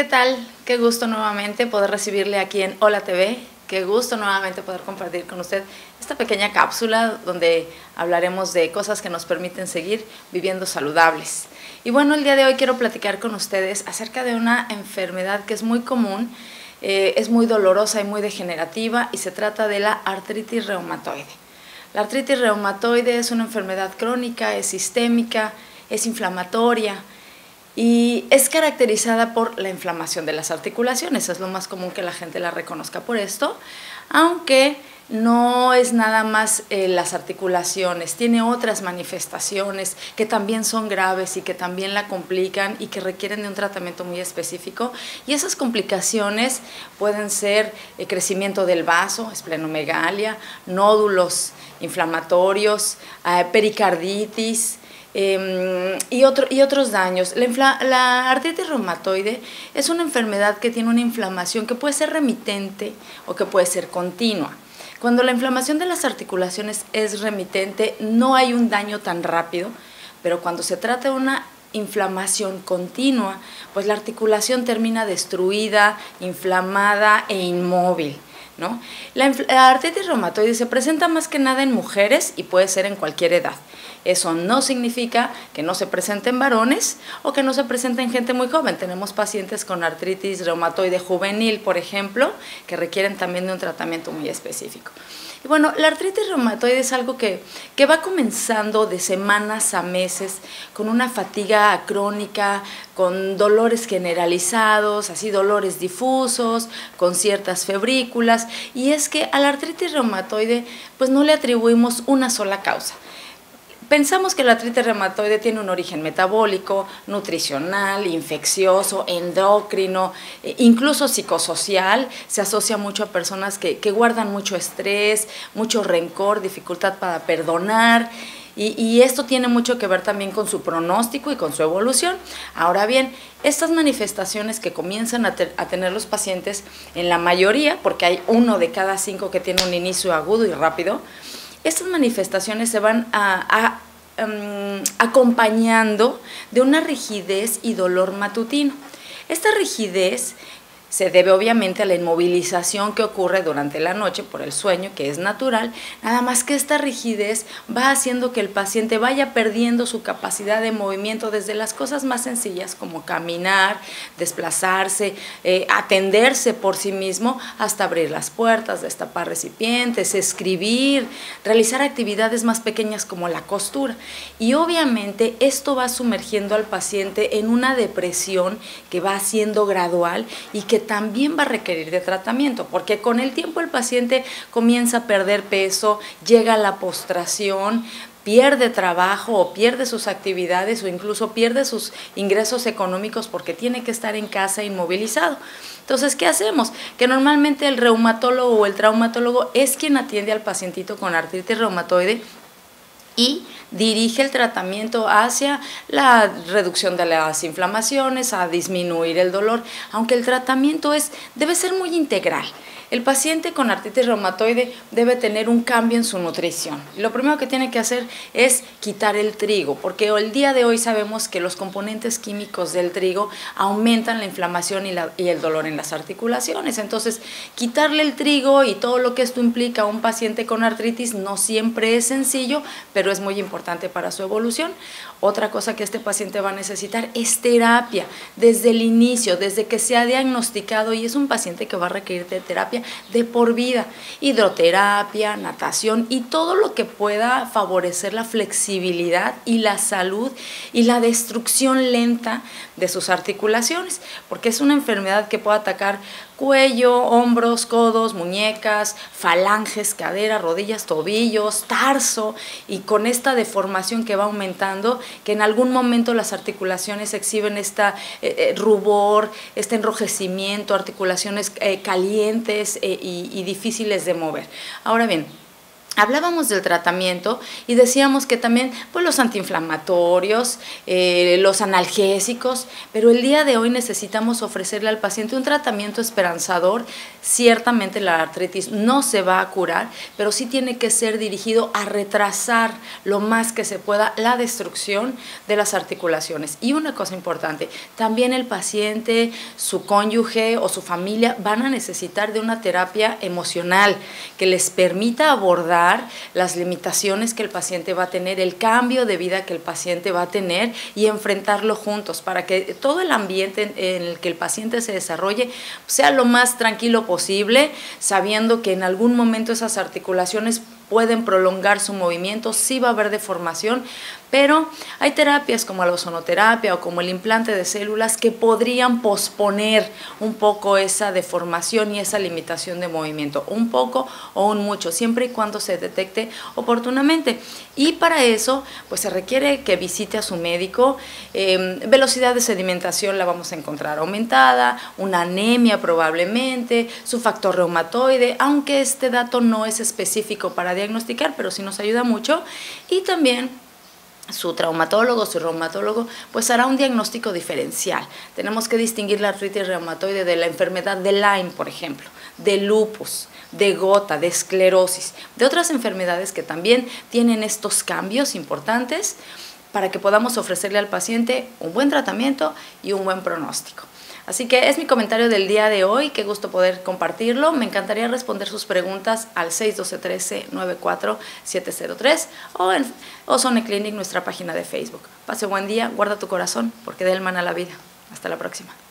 tal? Qué gusto nuevamente poder recibirle aquí en Hola TV. Qué gusto nuevamente poder compartir con usted esta pequeña cápsula donde hablaremos de cosas que nos permiten seguir viviendo saludables. Y bueno, el día de hoy quiero platicar con ustedes acerca de una enfermedad que es muy común, es muy dolorosa y muy degenerativa, y se trata de la artritis reumatoide. La artritis reumatoide es una enfermedad crónica, es sistémica, es inflamatoria y es caracterizada por la inflamación de las articulaciones. Es lo más común que la gente la reconozca por esto, aunque no es nada más las articulaciones, tiene otras manifestaciones que también son graves y que también la complican y que requieren de un tratamiento muy específico. Y esas complicaciones pueden ser crecimiento del vaso, esplenomegalia, nódulos inflamatorios, pericarditis, y otros daños. La artritis reumatoide es una enfermedad que tiene una inflamación que puede ser remitente o que puede ser continua. Cuando la inflamación de las articulaciones es remitente, no hay un daño tan rápido, pero cuando se trata de una inflamación continua, pues la articulación termina destruida, inflamada e inmóvil, ¿no? La artritis reumatoide se presenta más que nada en mujeres y puede ser en cualquier edad. Eso no significa que no se presente en varones o que no se presente en gente muy joven. Tenemos pacientes con artritis reumatoide juvenil, por ejemplo, que requieren también de un tratamiento muy específico. Y bueno, la artritis reumatoide es algo que va comenzando de semanas a meses, con una fatiga crónica, con dolores generalizados, así dolores difusos, con ciertas febrículas. Y es que a la artritis reumatoide pues no le atribuimos una sola causa. Pensamos que la artritis reumatoide tiene un origen metabólico, nutricional, infeccioso, endocrino, incluso psicosocial. Se asocia mucho a personas que guardan mucho estrés, mucho rencor, dificultad para perdonar. Y esto tiene mucho que ver también con su pronóstico y con su evolución. Ahora bien, estas manifestaciones que comienzan a tener los pacientes, en la mayoría, porque hay 1 de cada 5 que tiene un inicio agudo y rápido, estas manifestaciones se van acompañando de una rigidez y dolor matutino. Esta rigidez se debe obviamente a la inmovilización que ocurre durante la noche por el sueño, que es natural, nada más que esta rigidez va haciendo que el paciente vaya perdiendo su capacidad de movimiento desde las cosas más sencillas como caminar, desplazarse, atenderse por sí mismo, hasta abrir las puertas, destapar recipientes, escribir, realizar actividades más pequeñas como la costura. Y obviamente esto va sumergiendo al paciente en una depresión que va siendo gradual y que también va a requerir de tratamiento, porque con el tiempo el paciente comienza a perder peso, llega a la postración, pierde trabajo o pierde sus actividades o incluso pierde sus ingresos económicos porque tiene que estar en casa inmovilizado. Entonces, ¿qué hacemos? Que normalmente el reumatólogo o el traumatólogo es quien atiende al pacientito con artritis reumatoide y dirige el tratamiento hacia la reducción de las inflamaciones, a disminuir el dolor, aunque el tratamiento debe ser muy integral. El paciente con artritis reumatoide debe tener un cambio en su nutrición. Lo primero que tiene que hacer es quitar el trigo, porque el día de hoy sabemos que los componentes químicos del trigo aumentan la inflamación y el dolor en las articulaciones. Entonces, quitarle el trigo y todo lo que esto implica a un paciente con artritis no siempre es sencillo, pero es muy importante para su evolución. Otra cosa que este paciente va a necesitar es terapia desde el inicio, desde que se ha diagnosticado, y es un paciente que va a requerir de terapia de por vida, hidroterapia, natación y todo lo que pueda favorecer la flexibilidad y la salud y la destrucción lenta de sus articulaciones, porque es una enfermedad que puede atacar cuello, hombros, codos, muñecas, falanges, cadera, rodillas, tobillos, tarso, y con esta deformación que va aumentando, que en algún momento las articulaciones exhiben esta rubor, este enrojecimiento, articulaciones calientes y difíciles de mover. Ahora bien, hablábamos del tratamiento y decíamos que también pues, los antiinflamatorios, los analgésicos, pero el día de hoy necesitamos ofrecerle al paciente un tratamiento esperanzador. Ciertamente la artritis no se va a curar, pero sí tiene que ser dirigido a retrasar lo más que se pueda la destrucción de las articulaciones. Y una cosa importante, también el paciente, su cónyuge o su familia van a necesitar de una terapia emocional que les permita abordar las limitaciones que el paciente va a tener, el cambio de vida que el paciente va a tener y enfrentarlo juntos para que todo el ambiente en el que el paciente se desarrolle sea lo más tranquilo posible, sabiendo que en algún momento esas articulaciones pueden prolongar su movimiento, sí va a haber deformación, pero hay terapias como la ozonoterapia o como el implante de células que podrían posponer un poco esa deformación y esa limitación de movimiento, un poco o un mucho, siempre y cuando se detecte oportunamente. Y para eso, pues se requiere que visite a su médico. Velocidad de sedimentación la vamos a encontrar aumentada, una anemia probablemente, su factor reumatoide, aunque este dato no es específico para diagnosticar, pero sí nos ayuda mucho. Y también su traumatólogo, su reumatólogo, pues hará un diagnóstico diferencial. Tenemos que distinguir la artritis reumatoide de la enfermedad de Lyme, por ejemplo, de lupus, de gota, de esclerosis, de otras enfermedades que también tienen estos cambios importantes para que podamos ofrecerle al paciente un buen tratamiento y un buen pronóstico. Así que es mi comentario del día de hoy, qué gusto poder compartirlo. Me encantaría responder sus preguntas al 612-13-94703 o en Ozone Clinic, nuestra página de Facebook. Pase buen día, guarda tu corazón, porque de él mana la vida. Hasta la próxima.